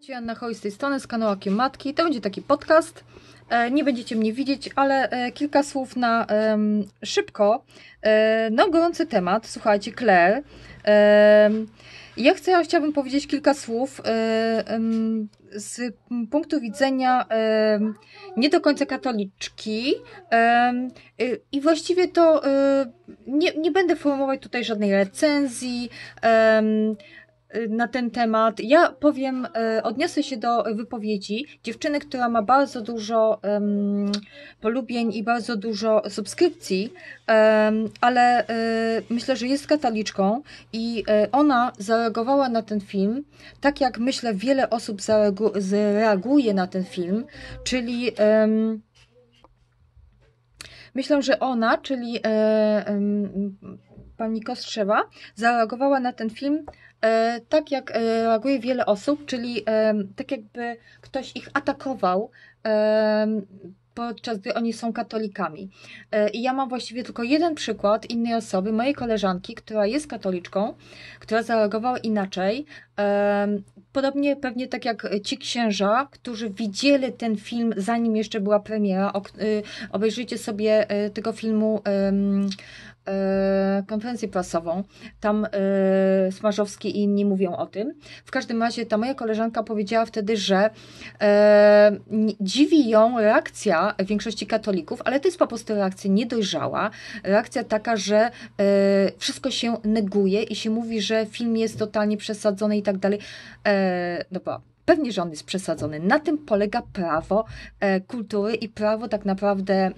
Anna Hoj z tej strony, z kanału Okiem Matki. To będzie taki podcast. Nie będziecie mnie widzieć, ale kilka słów na szybko. No, gorący temat. Słuchajcie, Claire. Ja chciałabym powiedzieć kilka słów z punktu widzenia nie do końca katoliczki i właściwie to nie będę formułować tutaj żadnej recenzji na ten temat. Ja powiem, odniosę się do wypowiedzi dziewczyny, która ma bardzo dużo polubień i bardzo dużo subskrypcji, ale myślę, że jest katoliczką i ona zareagowała na ten film tak, jak myślę wiele osób zareaguje na ten film, czyli myślę, że ona, czyli pani Kostrzewa, zareagowała na ten film tak, jak reaguje wiele osób, czyli tak, jakby ktoś ich atakował, podczas gdy oni są katolikami. I ja mam właściwie tylko jeden przykład innej osoby, mojej koleżanki, która jest katoliczką, która zareagowała inaczej. Podobnie pewnie tak jak ci księża, którzy widzieli ten film, zanim jeszcze była premiera. Obejrzyjcie sobie tego filmu konferencję prasową, tam Smarzowski i inni mówią o tym. W każdym razie ta moja koleżanka powiedziała wtedy, że dziwi ją reakcja większości katolików, ale to jest po prostu reakcja niedojrzała, reakcja taka, że wszystko się neguje i się mówi, że film jest totalnie przesadzony i tak dalej. No bo pewnie, że on jest przesadzony. Na tym polega prawo kultury i prawo tak naprawdę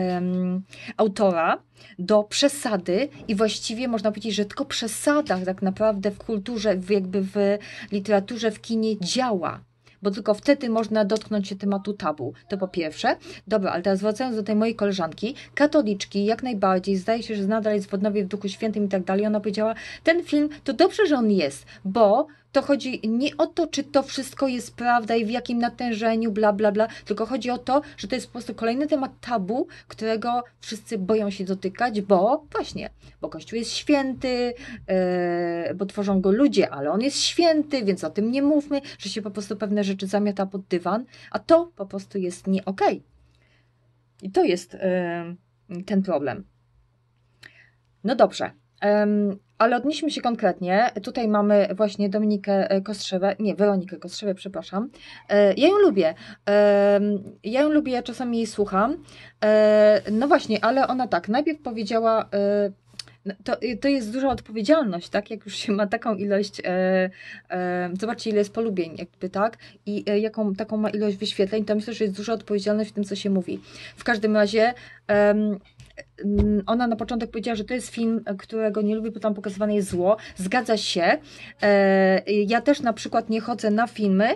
autora do przesady i właściwie można powiedzieć, że tylko przesada tak naprawdę w kulturze, jakby w literaturze, w kinie działa. Bo tylko wtedy można dotknąć się tematu tabu. To po pierwsze. Dobra, ale teraz wracając do tej mojej koleżanki, katoliczki jak najbardziej, zdaje się, że nadal jest w odnowie w Duchu Świętym i tak dalej. Ona powiedziała, ten film to dobrze, że on jest, bo to chodzi nie o to, czy to wszystko jest prawda i w jakim natężeniu, bla, bla, bla, tylko chodzi o to, że to jest po prostu kolejny temat tabu, którego wszyscy boją się dotykać, bo właśnie, bo Kościół jest święty, bo tworzą go ludzie, ale on jest święty, więc o tym nie mówmy, że się po prostu pewne rzeczy zamiata pod dywan, a to po prostu jest nie okej. I to jest ten problem. No dobrze. Ale odnieśmy się konkretnie. Tutaj mamy właśnie Weronikę Kostrzewę, przepraszam. Ja ją lubię. Ja czasami jej słucham. No właśnie, ale ona tak, najpierw powiedziała, to jest duża odpowiedzialność, tak? Jak już się ma taką ilość, zobaczcie ile jest polubień, jakby tak, i jaką taką ma ilość wyświetleń, to myślę, że jest duża odpowiedzialność w tym, co się mówi. W każdym razie ona na początek powiedziała, że to jest film, którego nie lubię, bo tam pokazywane jest zło. Zgadza się. Ja też na przykład nie chodzę na filmy,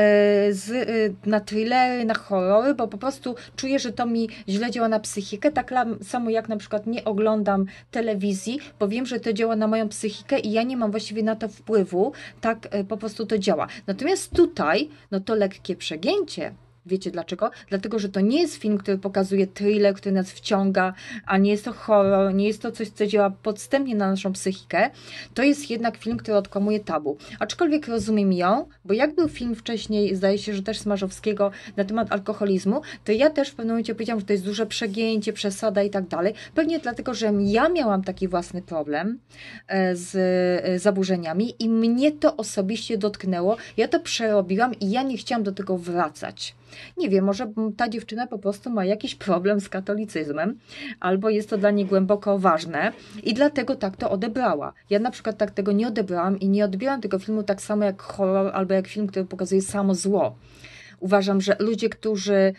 na thrillery, na horrory, bo po prostu czuję, że to mi źle działa na psychikę. Tak samo jak na przykład nie oglądam telewizji, bo wiem, że to działa na moją psychikę i ja nie mam właściwie na to wpływu. Tak po prostu to działa. Natomiast tutaj, no to lekkie przegięcie. Wiecie dlaczego? Dlatego, że to nie jest film, który pokazuje thriller, który nas wciąga, a nie jest to horror, nie jest to coś, co działa podstępnie na naszą psychikę. To jest jednak film, który odkłamuje tabu. Aczkolwiek rozumiem ją, bo jak był film wcześniej, zdaje się, że też Smarzowskiego na temat alkoholizmu, to ja też w pewnym momencie powiedziałam, że to jest duże przegięcie, przesada i tak dalej. Pewnie dlatego, że ja miałam taki własny problem z zaburzeniami i mnie to osobiście dotknęło. Ja to przerobiłam i ja nie chciałam do tego wracać. Nie wiem, może ta dziewczyna po prostu ma jakiś problem z katolicyzmem, albo jest to dla niej głęboko ważne i dlatego tak to odebrała. Ja na przykład tak tego nie odebrałam i nie odbieram tego filmu tak samo jak horror, albo jak film, który pokazuje samo zło. Uważam, że ludzie, którzy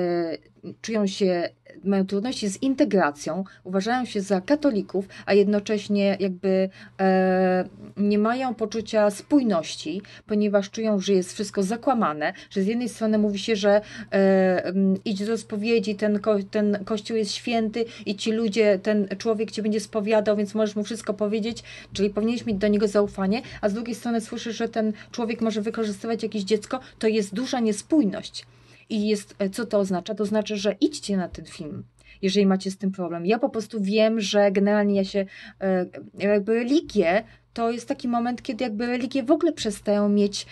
mają trudności z integracją, uważają się za katolików, a jednocześnie jakby nie mają poczucia spójności, ponieważ czują, że jest wszystko zakłamane, że z jednej strony mówi się, że idź do spowiedzi, ten kościół jest święty i ci ludzie, ten człowiek cię będzie spowiadał, więc możesz mu wszystko powiedzieć, czyli powinieneś mieć do niego zaufanie, a z drugiej strony słyszysz, że ten człowiek może wykorzystywać jakieś dziecko, to jest duża niespójność. I co to oznacza? To oznacza, że idźcie na ten film, jeżeli macie z tym problem. Ja po prostu wiem, że generalnie jakby religie to jest taki moment, kiedy jakby religie w ogóle przestają mieć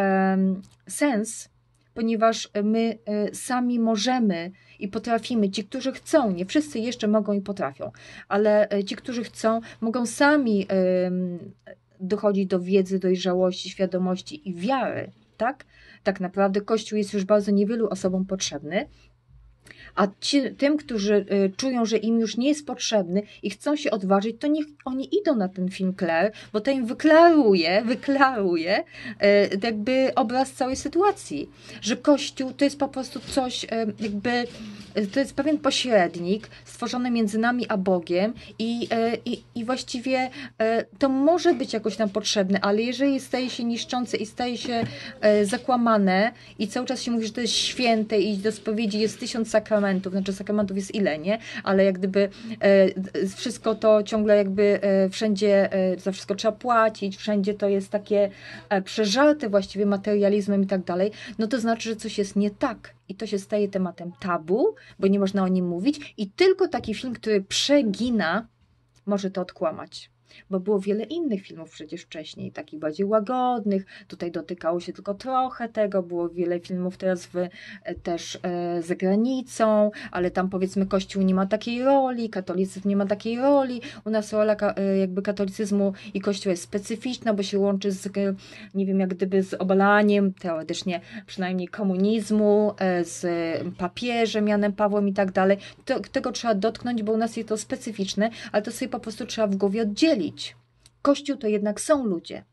sens, ponieważ my sami możemy i potrafimy, ci, którzy chcą, nie wszyscy jeszcze mogą i potrafią, ale ci, którzy chcą, mogą sami dochodzić do wiedzy, dojrzałości, świadomości i wiary, tak? Tak naprawdę Kościół jest już bardzo niewielu osobom potrzebny, a tym, którzy czują, że im już nie jest potrzebny i chcą się odważyć, to niech oni idą na ten film Claire, bo to im wyklaruje jakby obraz całej sytuacji, że Kościół to jest po prostu coś jakby, to jest pewien pośrednik stworzony między nami a Bogiem i właściwie to może być jakoś nam potrzebne, ale jeżeli staje się niszczące i staje się zakłamane i cały czas się mówi, że to jest święte i do spowiedzi jest 1000 sakramentów, znaczy sakramentów jest ile, nie? Ale jak gdyby wszystko to ciągle jakby wszędzie, za wszystko trzeba płacić, wszędzie to jest takie przeżarte właściwie materializmem i tak dalej, no to znaczy, że coś jest nie tak. I to się staje tematem tabu, bo nie można o nim mówić i tylko taki film, który przegina, może to odkłamać. Bo było wiele innych filmów przecież wcześniej, takich bardziej łagodnych, tutaj dotykało się tylko trochę tego, było wiele filmów teraz też za granicą, ale tam powiedzmy Kościół nie ma takiej roli, katolicyzm nie ma takiej roli, u nas rola jakby katolicyzmu i Kościoła jest specyficzna, bo się łączy z, nie wiem, jak gdyby z obalaniem, teoretycznie przynajmniej komunizmu, z papieżem Janem Pawłem i tak dalej. Tego trzeba dotknąć, bo u nas jest to specyficzne, ale to sobie po prostu trzeba w głowie oddzielić. Kościół to jednak są ludzie.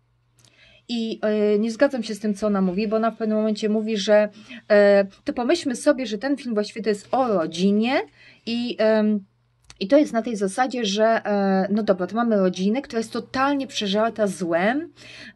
I nie zgadzam się z tym, co ona mówi, bo ona w pewnym momencie mówi, że to pomyślmy sobie, że ten film właściwie to jest o rodzinie i to jest na tej zasadzie, że no dobra, to mamy rodzinę, która jest totalnie przeżarta złem,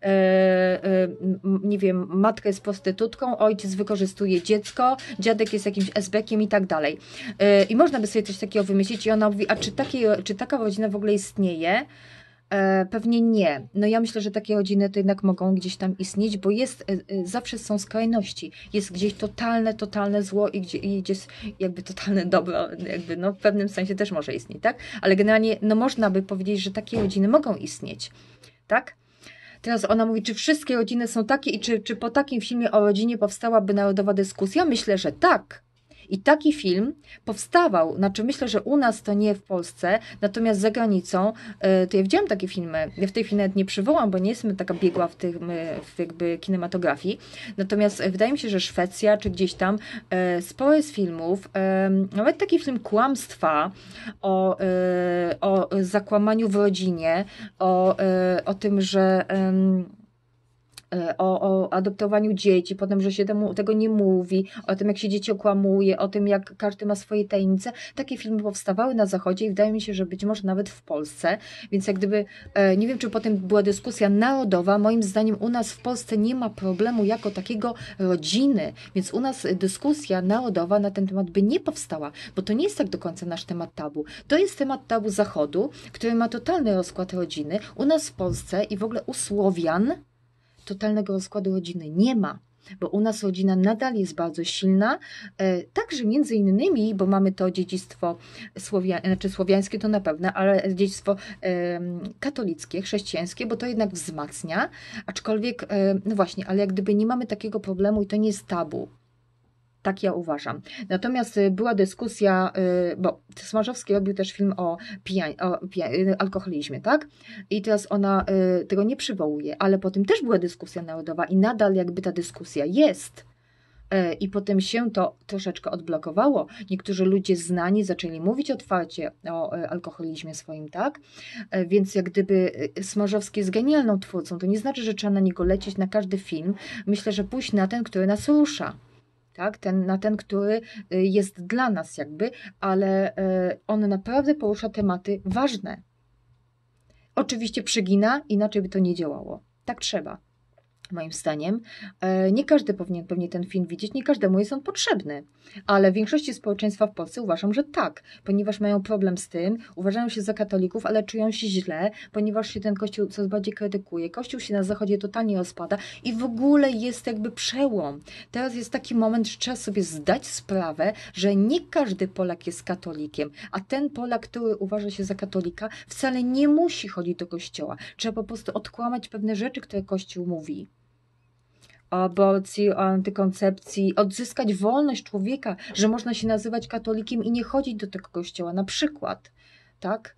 nie wiem, matka jest prostytutką, ojciec wykorzystuje dziecko, dziadek jest jakimś esbekiem i tak dalej. I można by sobie coś takiego wymyślić i ona mówi, a czy taka rodzina w ogóle istnieje? Pewnie nie. No ja myślę, że takie rodziny to jednak mogą gdzieś tam istnieć, bo zawsze są skrajności. Jest gdzieś totalne zło i gdzieś jakby totalne dobro, jakby no w pewnym sensie też może istnieć, tak? Ale generalnie no można by powiedzieć, że takie rodziny mogą istnieć, tak? Teraz ona mówi, czy wszystkie rodziny są takie i czy po takim filmie o rodzinie powstałaby narodowa dyskusja? Myślę, że tak. I taki film powstawał, znaczy myślę, że u nas to nie w Polsce, natomiast za granicą, to ja widziałam takie filmy, ja w tej chwili nawet nie przywołam, bo nie jestem taka biegła w jakby kinematografii, natomiast wydaje mi się, że Szwecja czy gdzieś tam sporo jest filmów, nawet taki film Kłamstwa o zakłamaniu w rodzinie, o tym, że o adoptowaniu dzieci, potem, że się tego nie mówi, o tym, jak się dzieci okłamuje, o tym, jak każdy ma swoje tajemnice. Takie filmy powstawały na Zachodzie i wydaje mi się, że być może nawet w Polsce, więc jak gdyby, nie wiem, czy potem była dyskusja narodowa, moim zdaniem u nas w Polsce nie ma problemu jako takiego rodziny, więc u nas dyskusja narodowa na ten temat by nie powstała, bo to nie jest tak do końca nasz temat tabu. To jest temat tabu Zachodu, który ma totalny rozkład rodziny. U nas w Polsce i w ogóle u Słowian totalnego rozkładu rodziny nie ma, bo u nas rodzina nadal jest bardzo silna, także między innymi, bo mamy to dziedzictwo słowiańskie to na pewno, ale dziedzictwo katolickie, chrześcijańskie, bo to jednak wzmacnia, aczkolwiek, no właśnie, ale jak gdyby nie mamy takiego problemu i to nie jest tabu. Tak ja uważam. Natomiast była dyskusja, bo Smarzowski robił też film o alkoholizmie, tak? I teraz ona tego nie przywołuje, ale potem też była dyskusja narodowa i nadal jakby ta dyskusja jest. I potem się to troszeczkę odblokowało. Niektórzy ludzie znani zaczęli mówić otwarcie o alkoholizmie swoim, tak? Więc jak gdyby Smarzowski jest genialną twórcą, to nie znaczy, że trzeba na niego lecieć na każdy film. Myślę, że pójść na ten, który nas rusza. Tak? Na ten, który jest dla nas jakby, ale on naprawdę porusza tematy ważne. Oczywiście przegina, inaczej by to nie działało. Tak trzeba. moim zdaniem. Nie każdy powinien pewnie ten film widzieć, nie każdemu jest on potrzebny, ale w większości społeczeństwa w Polsce uważam, że tak, ponieważ mają problem z tym, uważają się za katolików, ale czują się źle, ponieważ się ten Kościół coraz bardziej krytykuje. Kościół się na Zachodzie totalnie rozpada i w ogóle jest jakby przełom. Teraz jest taki moment, że trzeba sobie zdać sprawę, że nie każdy Polak jest katolikiem, a ten Polak, który uważa się za katolika, wcale nie musi chodzić do kościoła. Trzeba po prostu odkłamać pewne rzeczy, które Kościół mówi. O aborcji, o antykoncepcji, odzyskać wolność człowieka, że można się nazywać katolikiem i nie chodzić do tego kościoła, na przykład, tak?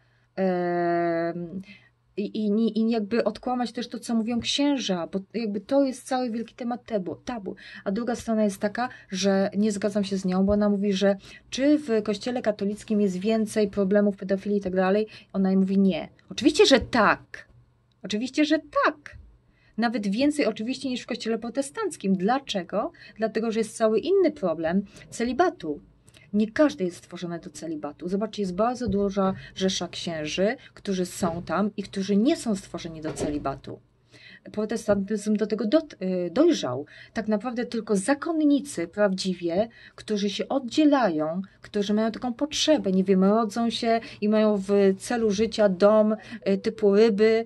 I jakby odkłamać też to, co mówią księża, bo jakby to jest cały wielki temat tabu. A druga strona jest taka, że nie zgadzam się z nią, bo ona mówi, że czy w kościele katolickim jest więcej problemów pedofilii i tak dalej? Ona mówi nie. Oczywiście, że tak. Oczywiście, że tak. Nawet więcej oczywiście niż w kościele protestanckim. Dlaczego? Dlatego, że jest cały inny problem celibatu. Nie każdy jest stworzony do celibatu. Zobaczcie, jest bardzo duża rzesza księży, którzy są tam i którzy nie są stworzeni do celibatu. Protestantyzm do tego dojrzał. Tak naprawdę tylko zakonnicy prawdziwie, którzy się oddzielają, którzy mają taką potrzebę, nie wiem, rodzą się i mają w celu życia dom typu ryby,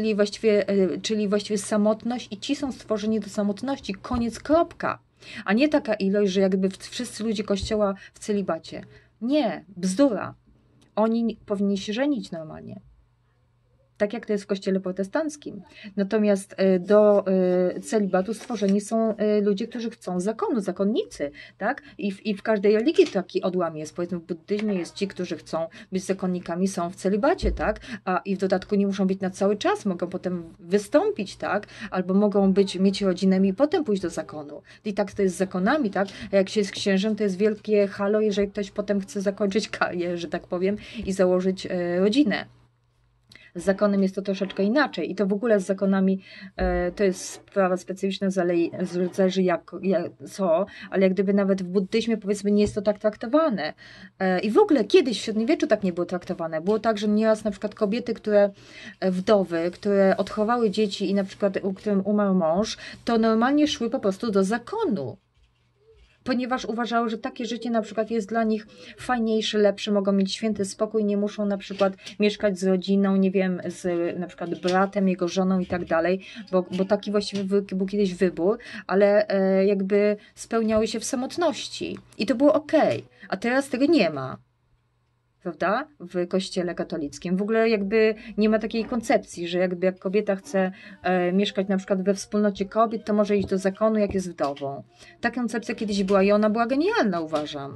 czyli właściwie samotność i ci są stworzeni do samotności. Koniec, kropka. A nie taka ilość, że jakby wszyscy ludzie kościoła w celibacie. Nie, bzdura. Oni powinni się żenić normalnie. Tak jak to jest w kościele protestanckim. Natomiast do celibatu stworzeni są ludzie, którzy chcą zakonu, zakonnicy, tak? I w każdej religii taki odłam jest. Powiedzmy, w buddyzmie jest ci, którzy chcą być zakonnikami, są w celibacie, tak? I w dodatku nie muszą być na cały czas, mogą potem wystąpić, tak? Albo mogą mieć rodzinę i potem pójść do zakonu. I tak to jest z zakonami, tak? A jak się jest księżem, to jest wielkie halo, jeżeli ktoś potem chce zakończyć karierę, że tak powiem, i założyć rodzinę. Z zakonem jest to troszeczkę inaczej i to w ogóle z zakonami to jest sprawa specyficzna, zależy co, ale jak gdyby nawet w buddyzmie powiedzmy nie jest to tak traktowane. I w ogóle kiedyś w średniowieczu tak nie było traktowane. Było tak, że nieraz na przykład kobiety, wdowy, które odchowały dzieci i na przykład którym umarł mąż, to normalnie szły po prostu do zakonu. Ponieważ uważały, że takie życie na przykład jest dla nich fajniejsze, lepsze, mogą mieć święty spokój, nie muszą na przykład mieszkać z rodziną, nie wiem, z na przykład bratem, jego żoną i tak dalej, bo taki właściwie był kiedyś wybór, ale jakby spełniały się w samotności i to było okej, a teraz tego nie ma. Prawda? W kościele katolickim. W ogóle jakby nie ma takiej koncepcji, że jakby jak kobieta chce mieszkać na przykład we wspólnocie kobiet, to może iść do zakonu, jak jest wdową. Ta koncepcja kiedyś była i ona była genialna, uważam.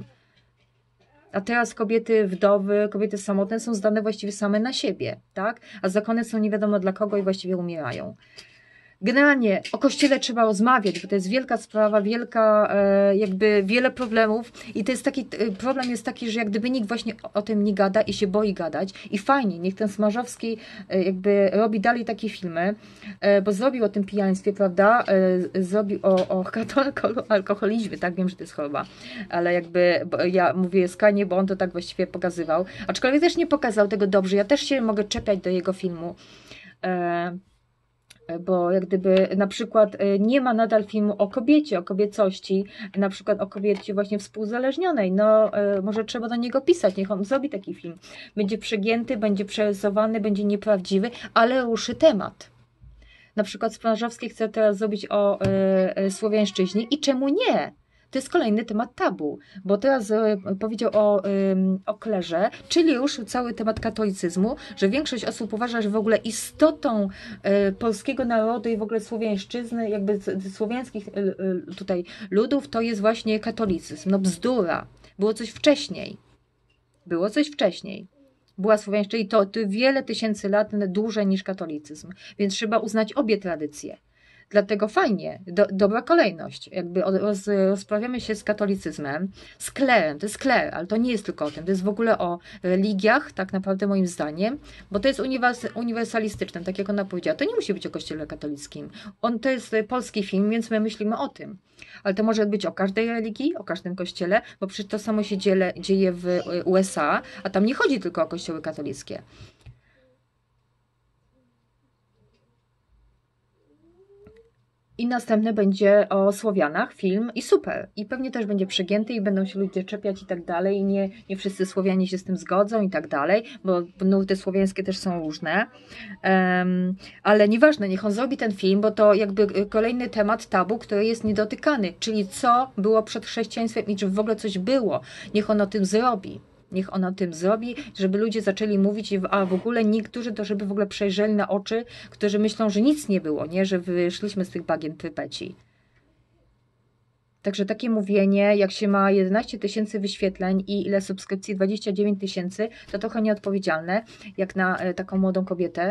A teraz kobiety wdowy, kobiety samotne są zdane właściwie same na siebie, tak? A zakony są nie wiadomo dla kogo i właściwie umierają. Generalnie o kościele trzeba rozmawiać, bo to jest wielka sprawa, jakby wiele problemów i to jest problem jest taki, że jak gdyby nikt właśnie o tym nie gada i się boi gadać i fajnie, niech ten Smarzowski jakby robi dalej takie filmy, bo zrobił o tym pijaństwie, prawda, zrobił o alkoholizmie, tak, wiem, że to jest choroba, ale jakby ja mówię skrajnie, bo on to tak właściwie pokazywał, aczkolwiek też nie pokazał tego dobrze, ja też się mogę czepiać do jego filmu, bo jak gdyby na przykład nie ma nadal filmu o kobiecie, o kobiecości, na przykład o kobiecie właśnie współzależnionej, no może trzeba do niego pisać, niech on zrobi taki film. Będzie przegięty, będzie przerysowany, będzie nieprawdziwy, ale ruszy temat. Na przykład Smarzowski chce teraz zrobić o słowiańszczyźnie i czemu nie? To jest kolejny temat tabu, bo teraz powiedział o klerze, czyli ruszył cały temat katolicyzmu, że większość osób uważa, że w ogóle istotą polskiego narodu i w ogóle słowiańszczyzny, jakby słowiańskich tutaj ludów, to jest właśnie katolicyzm. No bzdura. Było coś wcześniej. Była słowiańszczyzna i to wiele tysięcy lat dłużej niż katolicyzm, więc trzeba uznać obie tradycje. Dlatego fajnie, dobra kolejność. Jakby rozprawiamy się z katolicyzmem, z klerem, to jest kler, ale to nie jest tylko o tym, to jest w ogóle o religiach, tak naprawdę moim zdaniem, bo to jest uniwersalistyczne, tak jak ona powiedziała. To nie musi być o kościele katolickim. To jest polski film, więc my myślimy o tym. Ale to może być o każdej religii, o każdym kościele, bo przecież to samo się dzieje w USA, a tam nie chodzi tylko o kościoły katolickie. I następny będzie o Słowianach, film i super. I pewnie też będzie przegięty i będą się ludzie czepiać i tak dalej. I nie wszyscy Słowianie się z tym zgodzą i tak dalej, bo nurty słowiańskie też są różne. Ale nieważne, niech on zrobi ten film, bo to jakby kolejny temat tabu, który jest niedotykany. Czyli co było przed chrześcijaństwem i czy w ogóle coś było. Niech on o tym zrobi. Niech on o tym zrobi, żeby ludzie zaczęli mówić, a w ogóle niektórzy to żeby w ogóle przejrzeli na oczy, którzy myślą, że nic nie było, nie, że wyszliśmy z tych bagien Prypeci. Także takie mówienie, jak się ma 11 000 wyświetleń i ile subskrypcji, 29 000, to trochę nieodpowiedzialne, jak na taką młodą kobietę,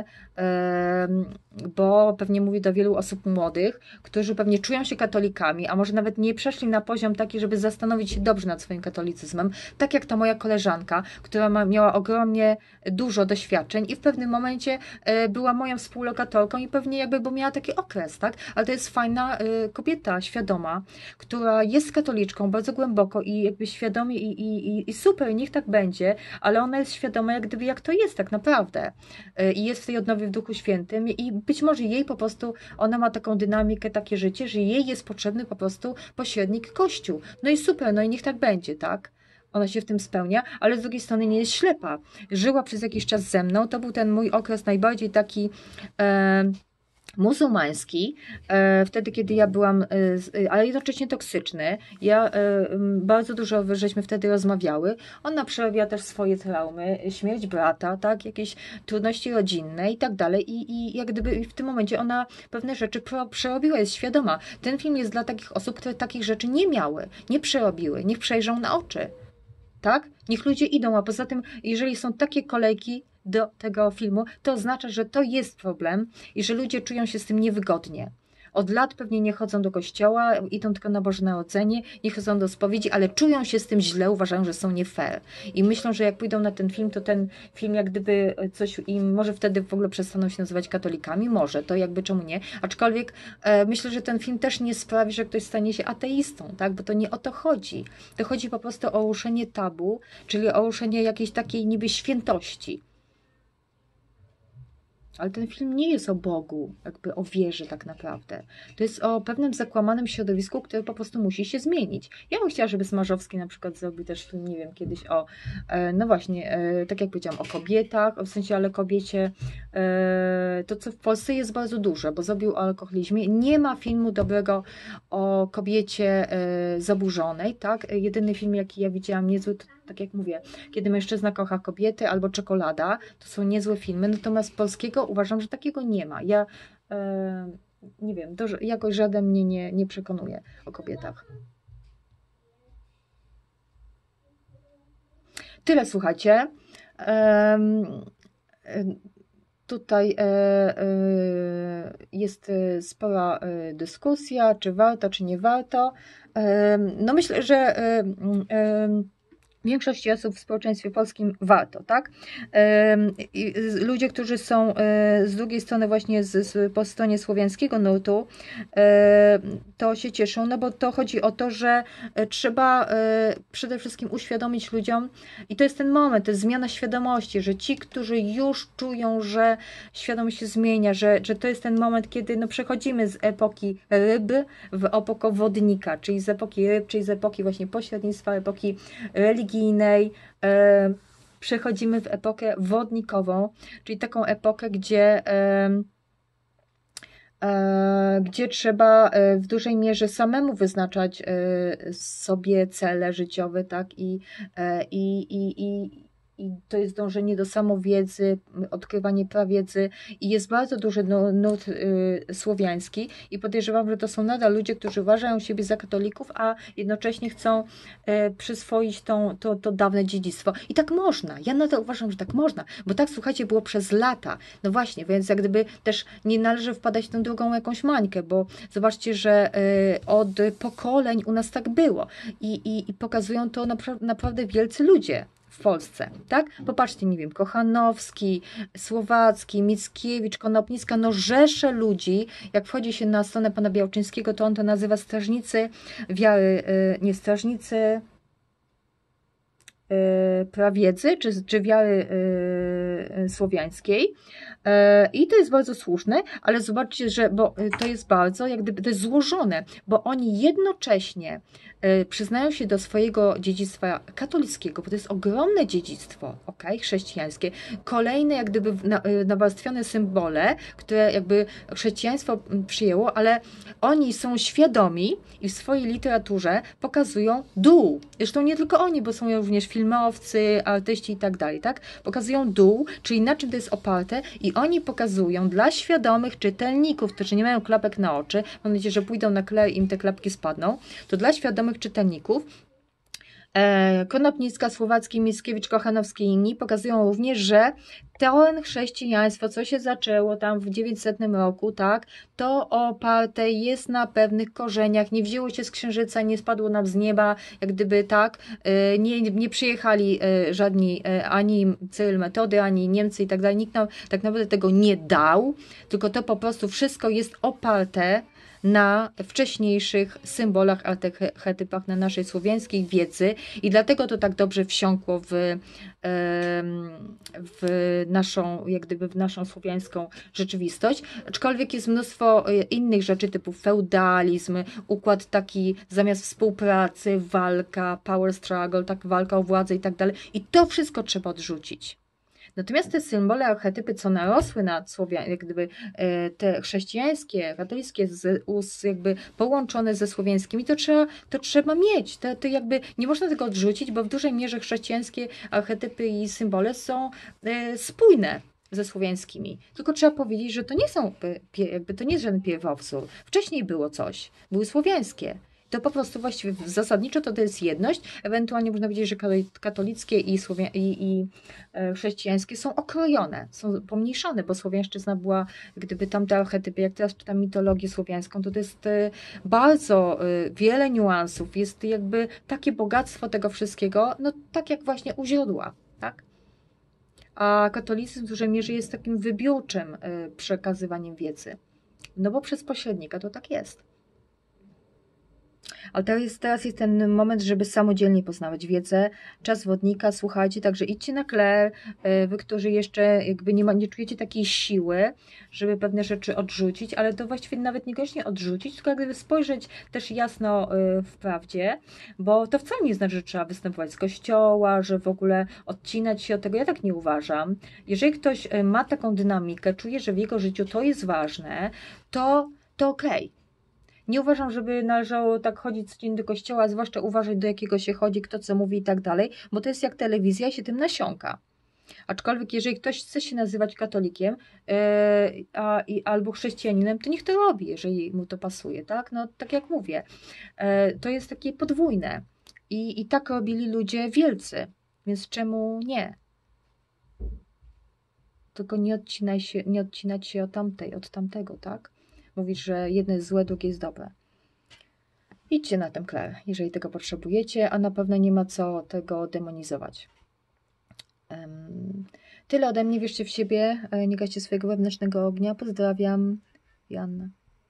bo pewnie mówi do wielu osób młodych, którzy pewnie czują się katolikami, a może nawet nie przeszli na poziom taki, żeby zastanowić się dobrze nad swoim katolicyzmem, tak jak ta moja koleżanka, która miała ogromnie dużo doświadczeń i w pewnym momencie była moją współlokatorką i pewnie jakby, bo miała taki okres, tak? Ale to jest fajna kobieta, świadoma, która jest katoliczką bardzo głęboko i jakby świadomie i super, niech tak będzie, ale ona jest świadoma jak gdyby jak to jest tak naprawdę i jest w tej odnowie w Duchu Świętym i być może jej po prostu, ona ma taką dynamikę, takie życie, że jej jest potrzebny po prostu pośrednik Kościół. No i super, no i niech tak będzie, tak? Ona się w tym spełnia, ale z drugiej strony nie jest ślepa. Żyła przez jakiś czas ze mną, to był ten mój okres najbardziej taki muzułmański, wtedy kiedy ja byłam, ale jednocześnie toksyczny. Bardzo dużo żeśmy wtedy rozmawiały. Ona przerabia też swoje traumy, śmierć brata, tak, jakieś trudności rodzinne i tak dalej. I jak gdyby w tym momencie ona pewne rzeczy przerobiła, jest świadoma. Ten film jest dla takich osób, które takich rzeczy nie miały, nie przerobiły, niech przejrzą na oczy. Tak? Niech ludzie idą, a poza tym, jeżeli są takie kolejki do tego filmu, to oznacza, że to jest problem i że ludzie czują się z tym niewygodnie. Od lat pewnie nie chodzą do kościoła, idą tylko na Boże Narodzenie, nie chodzą do spowiedzi, ale czują się z tym źle, uważają, że są nie fair. I myślą, że jak pójdą na ten film, to ten film jak gdyby coś im, może wtedy w ogóle przestaną się nazywać katolikami, może, to jakby czemu nie. Aczkolwiek myślę, że ten film też nie sprawi, że ktoś stanie się ateistą, tak? Bo to nie o to chodzi. To chodzi po prostu o ruszenie tabu, czyli o ruszenie jakiejś takiej niby świętości. Ale ten film nie jest o Bogu, jakby o wierze tak naprawdę. To jest o pewnym zakłamanym środowisku, które po prostu musi się zmienić. Ja bym chciała, żeby Smarzowski na przykład zrobił też film, nie wiem, kiedyś o, no właśnie, tak jak powiedziałam, o kobietach, w sensie ale kobiecie, to co w Polsce jest bardzo duże, bo zrobił o alkoholizmie. Nie ma filmu dobrego o kobiecie zaburzonej, tak? Jedyny film, jaki ja widziałam niezły, to tak jak mówię, Kiedy mężczyzna kocha kobiety albo Czekolada, to są niezłe filmy, natomiast polskiego uważam, że takiego nie ma. Ja nie wiem, jakoś żaden mnie nie przekonuje o kobietach. Tyle, słuchajcie. Tutaj jest spora dyskusja, czy warto, czy nie warto. No myślę, że większości osób w społeczeństwie polskim warto, tak? Ludzie, którzy są z drugiej strony właśnie po stronie słowiańskiego nurtu, to się cieszą, no bo to chodzi o to, że trzeba przede wszystkim uświadomić ludziom i to jest ten moment, to jest zmiana świadomości, że ci, którzy już czują, że świadomość się zmienia, że to jest ten moment, kiedy no, przechodzimy z epoki ryb w epokę wodnika, czyli z epoki ryb, czyli z epoki właśnie pośrednictwa, epoki religijnej, przechodzimy w epokę wodnikową, czyli taką epokę, gdzie trzeba w dużej mierze samemu wyznaczać sobie cele życiowe, tak, i to jest dążenie do samowiedzy, odkrywanie prawiedzy i jest bardzo duży nurt słowiański i podejrzewam, że to są nadal ludzie, którzy uważają siebie za katolików, a jednocześnie chcą przyswoić to dawne dziedzictwo. I tak można. Ja nadal uważam, że tak można, bo tak, słuchajcie, było przez lata. No właśnie, więc jak gdyby też nie należy wpadać w tę drugą jakąś mańkę, bo zobaczcie, że od pokoleń u nas tak było i pokazują to naprawdę wielcy ludzie w Polsce, tak? Popatrzcie, nie wiem, Kochanowski, Słowacki, Mickiewicz, Konopnicka, no rzesze ludzi, jak wchodzi się na stronę pana Białczyńskiego, to on to nazywa strażnicy wiary, nie strażnicy, prawiedzy czy wiary słowiańskiej. I to jest bardzo słuszne, ale zobaczcie, że bo to jest bardzo, jak gdyby to jest złożone, bo oni jednocześnie przyznają się do swojego dziedzictwa katolickiego, bo to jest ogromne dziedzictwo, chrześcijańskie. Kolejne jak gdyby nawarstwione symbole, które jakby chrześcijaństwo przyjęło, ale oni są świadomi i w swojej literaturze pokazują dół. Zresztą nie tylko oni, bo są również filmowcy, artyści i tak dalej, tak? Pokazują dół, czyli na czym to jest oparte i oni pokazują dla świadomych czytelników, którzy nie mają klapek na oczy, mam nadzieję, że pójdą na kler i im te klapki spadną, to dla świadomych czytelników Konopnicka, Słowacki, Mickiewicz, Kochanowski i inni pokazują również, że to chrześcijaństwo, co się zaczęło tam w 900 roku, tak, to oparte jest na pewnych korzeniach, nie wzięło się z księżyca, nie spadło nam z nieba, jak gdyby tak, nie przyjechali żadni ani Cyryl Metody, ani Niemcy i tak dalej, nikt nam tak naprawdę tego nie dał, tylko to po prostu wszystko jest oparte na wcześniejszych symbolach, archetypach, na naszej słowiańskiej wiedzy i dlatego to tak dobrze wsiąkło w naszą, jak gdyby w naszą słowiańską rzeczywistość, aczkolwiek jest mnóstwo innych rzeczy typu feudalizm, układ taki zamiast współpracy, walka, power struggle, tak, walka o władzę i tak dalej i to wszystko trzeba odrzucić. Natomiast te symbole, archetypy, co narosły na jak gdyby te chrześcijańskie, katolickie, jakby połączone ze słowiańskimi, to trzeba mieć. To jakby nie można tego odrzucić, bo w dużej mierze chrześcijańskie archetypy i symbole są spójne ze słowiańskimi. Tylko trzeba powiedzieć, że to nie są, jakby to nie jest żaden pierwowzór. Wcześniej było coś, były słowiańskie. To po prostu właściwie zasadniczo to jest jedność. Ewentualnie można powiedzieć, że katolickie i chrześcijańskie są okrojone, są pomniejszone, bo słowiańszczyzna była, gdyby tamte archetypy, jak teraz czytam mitologię słowiańską, to jest bardzo wiele niuansów, jest jakby takie bogactwo tego wszystkiego, no tak jak właśnie u źródła, tak? A katolicyzm w dużej mierze jest takim wybiórczym przekazywaniem wiedzy. No bo przez pośrednika to tak jest. Ale teraz jest ten moment, żeby samodzielnie poznawać wiedzę. Czas wodnika, słuchajcie, także idźcie na kler, wy, którzy jeszcze jakby nie czujecie takiej siły, żeby pewne rzeczy odrzucić, ale to właściwie nawet niekoniecznie odrzucić, tylko jakby spojrzeć też jasno w prawdzie, bo to wcale nie znaczy, że trzeba występować z kościoła, że w ogóle odcinać się od tego. Ja tak nie uważam. Jeżeli ktoś ma taką dynamikę, czuje, że w jego życiu to jest ważne, to okej. Nie uważam, żeby należało tak chodzić codziennie do kościoła, zwłaszcza uważać, do jakiego się chodzi, kto co mówi i tak dalej, bo to jest jak telewizja i się tym nasiąka. Aczkolwiek jeżeli ktoś chce się nazywać katolikiem albo chrześcijaninem, to niech to robi, jeżeli mu to pasuje, tak? No tak jak mówię, to jest takie podwójne i tak robili ludzie wielcy, więc czemu nie? Tylko nie odcinać się od tamtego, tak? Mówisz, że jedno jest złe, drugie jest dobre. Idźcie na ten kler, jeżeli tego potrzebujecie, a na pewno nie ma co tego demonizować. Tyle ode mnie, wierzcie w siebie, nie gaście swojego wewnętrznego ognia. Pozdrawiam, Joanna.